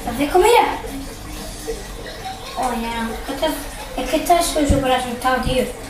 Fazer comida. Olha, é que estás hoje o braço está o dia.